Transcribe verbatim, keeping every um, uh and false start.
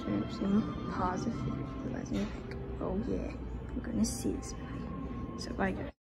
Searching positive. Realizing, oh yeah, I'm gonna see this movie. So bye guys.